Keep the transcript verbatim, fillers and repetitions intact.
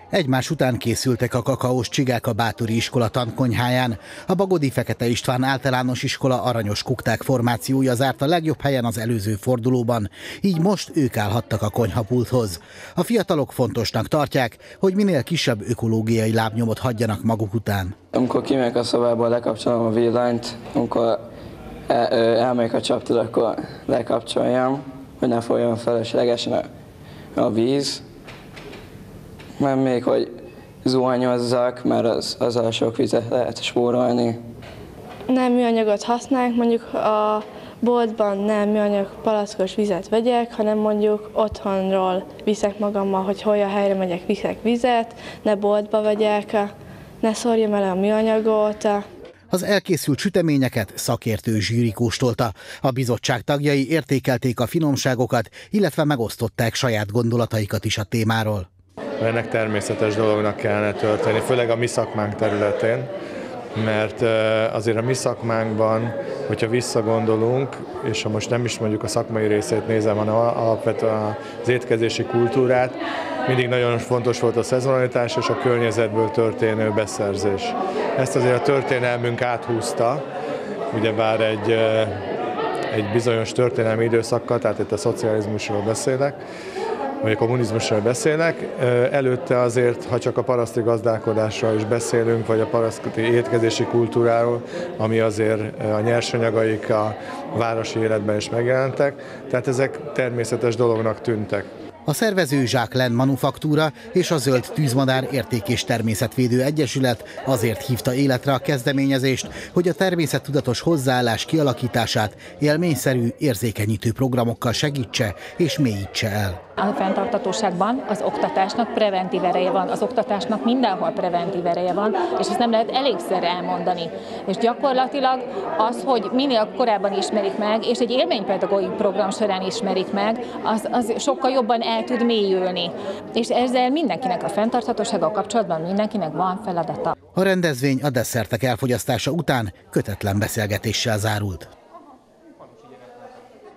Egymás után készültek a kakaós csigák a Bátori iskola tankonyháján. A Bagodi Fekete István általános iskola aranyos kukták formációja zárt a legjobb helyen az előző fordulóban, így most ők állhattak a konyhapulthoz. A fiatalok fontosnak tartják, hogy minél kisebb ökológiai lábnyomot hagyjanak maguk után. Amikor kimegyek a szobából, lekapcsolom a villanyt, amikor el, elmegyek a csaptól, akkor lekapcsoljam, hogy ne folyjon feleslegesen a, a víz. Mert még hogy zuhanyozzak, mert az, azzal sok vizet lehet spórolni. Nem műanyagot használják, mondjuk a boltban nem műanyag palackos vizet vegyek, hanem mondjuk otthonról viszek magammal, hogy hol a helyre megyek, viszek vizet, ne boltba vegyek, ne szórjam el a műanyagot. Az elkészült süteményeket szakértő zsűri kóstolta. A bizottság tagjai értékelték a finomságokat, illetve megosztották saját gondolataikat is a témáról. Ennek természetes dolognak kellene történni, főleg a mi szakmánk területén, mert azért a mi szakmánkban, hogyha visszagondolunk, és ha most nem is mondjuk a szakmai részét nézem, hanem alapvetően az étkezési kultúrát, mindig nagyon fontos volt a szezonalitás és a környezetből történő beszerzés. Ezt azért a történelmünk áthúzta, ugyebár egy, egy bizonyos történelmi időszakkal, tehát itt a szocializmusról beszélek, vagy a kommunizmusról beszélek, előtte azért, ha csak a paraszti gazdálkodásról is beszélünk, vagy a paraszti étkezési kultúráról, ami azért a nyersanyagaik a városi életben is megjelentek, tehát ezek természetes dolognak tűntek. A szervező Zsáklen Manufaktúra és a Zöld Tűzmadár Érték- és Természetvédő Egyesület azért hívta életre a kezdeményezést, hogy a természettudatos hozzáállás kialakítását élményszerű, érzékenyítő programokkal segítse és mélyítse el. A fenntarthatóságban az oktatásnak preventív ereje van, az oktatásnak mindenhol preventív ereje van, és ezt nem lehet elégszer elmondani. És gyakorlatilag az, hogy minél korábban ismerik meg, és egy élménypedagógiai program során ismerik meg, az, az sokkal jobban el tud mélyülni. És ezzel mindenkinek a fenntarthatósággal kapcsolatban mindenkinek van feladata. A rendezvény a desszertek elfogyasztása után kötetlen beszélgetéssel zárult.